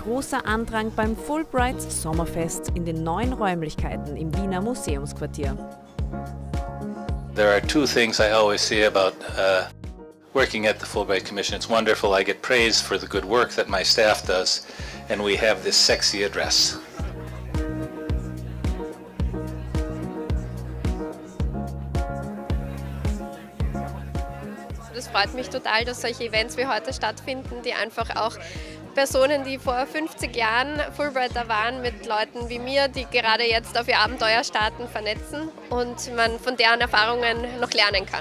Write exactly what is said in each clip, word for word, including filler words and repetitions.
großer Andrang beim Fulbright Sommerfest in den neuen Räumlichkeiten im Wiener Museumsquartier. There are two things I always say about uh, working at the Fulbright Commission. It's wonderful. I get praise for the good work that my staff does, and we have this sexy address. Es freut mich total, dass solche Events wie heute stattfinden, die einfach auch Personen, die vor fünfzig Jahren Fulbrighter waren, mit Leuten wie mir, die gerade jetzt auf ihr Abenteuer starten, vernetzen und man von deren Erfahrungen noch lernen kann.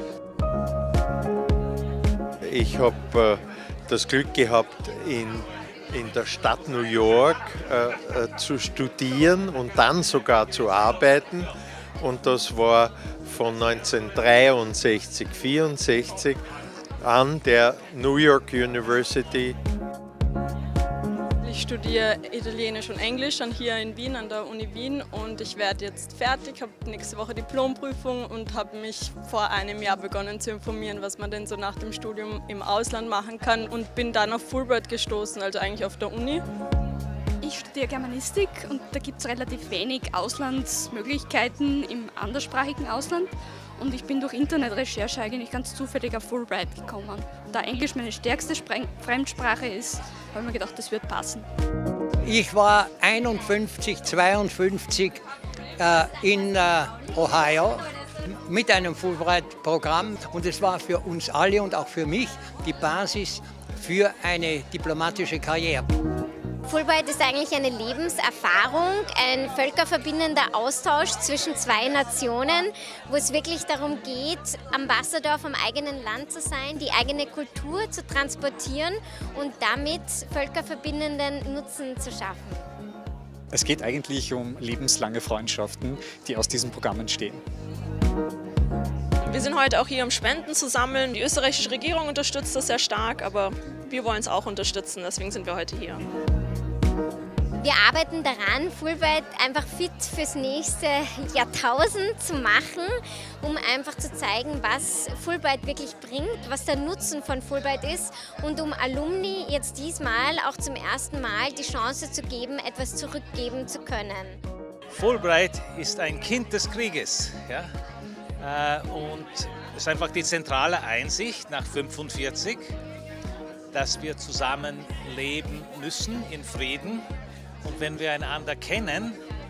Ich habe äh, das Glück gehabt, in, in der Stadt New York äh, äh, zu studieren und dann sogar zu arbeiten. Und das war von neunzehnhundertdreiundsechzig, vierundsechzig an der New York University. Ich studiere Italienisch und Englisch dann hier in Wien an der Uni Wien und ich werde jetzt fertig, habe nächste Woche Diplomprüfung und habe mich vor einem Jahr begonnen zu informieren, was man denn so nach dem Studium im Ausland machen kann und bin dann auf Fulbright gestoßen, also eigentlich auf der Uni. Ich studiere Germanistik und da gibt es relativ wenig Auslandsmöglichkeiten im anderssprachigen Ausland. Und ich bin durch Internetrecherche eigentlich ganz zufällig auf Fulbright gekommen. Da Englisch meine stärkste Fremdsprache ist, habe ich mir gedacht, das wird passen. Ich war einundfünfzig, zweiundfünfzig äh, in äh, Ohio mit einem Fulbright-Programm und es war für uns alle und auch für mich die Basis für eine diplomatische Karriere. Fulbright ist eigentlich eine Lebenserfahrung, ein völkerverbindender Austausch zwischen zwei Nationen, wo es wirklich darum geht, Ambassador vom eigenen Land zu sein, die eigene Kultur zu transportieren und damit völkerverbindenden Nutzen zu schaffen. Es geht eigentlich um lebenslange Freundschaften, die aus diesen Programmen entstehen. Wir sind heute auch hier, um Spenden zu sammeln. Die österreichische Regierung unterstützt das sehr stark, aber wir wollen es auch unterstützen, deswegen sind wir heute hier. Wir arbeiten daran, Fulbright einfach fit fürs nächste Jahrtausend zu machen, um einfach zu zeigen, was Fulbright wirklich bringt, was der Nutzen von Fulbright ist und um Alumni jetzt diesmal auch zum ersten Mal die Chance zu geben, etwas zurückgeben zu können. Fulbright ist ein Kind des Krieges, ja? Und es ist einfach die zentrale Einsicht nach fünfundvierzig, dass wir zusammen leben müssen in Frieden. Und wenn wir einander kennen,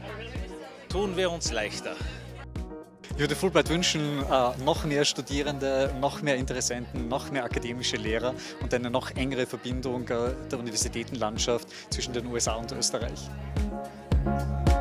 tun wir uns leichter. Ich würde Fulbright wünschen, noch mehr Studierende, noch mehr Interessenten, noch mehr akademische Lehrer und eine noch engere Verbindung der Universitätenlandschaft zwischen den U S A und Österreich.